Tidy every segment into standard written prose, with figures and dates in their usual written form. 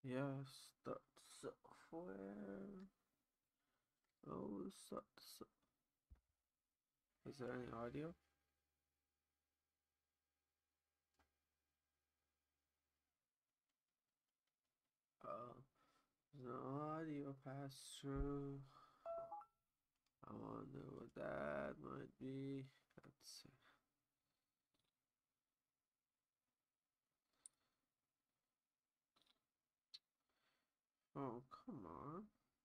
Yeah, start software. Oh, start. Is there any audio? Uh, no audio pass through. I wonder what that might be. Let's see. Oh, come on.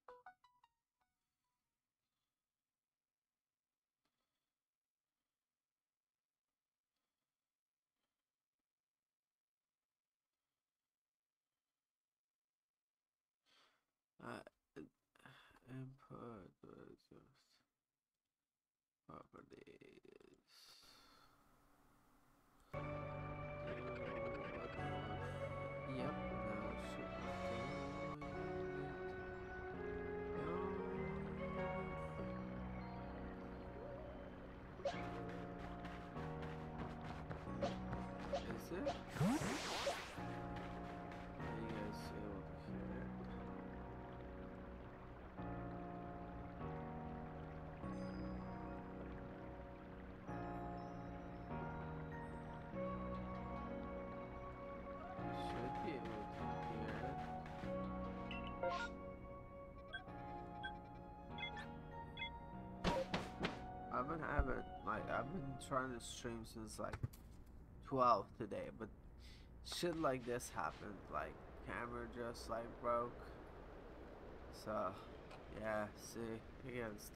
Input versus properties. Yep, now it should be Is it? Are you guys able to hear it? Should be able to hear it. I've been trying to stream since like 12 today, but shit like this happened. Like camera just like broke. So yeah, see, again,